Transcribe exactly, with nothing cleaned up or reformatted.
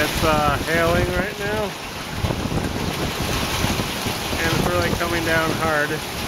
It's uh, hailing right now, and it's really coming down hard.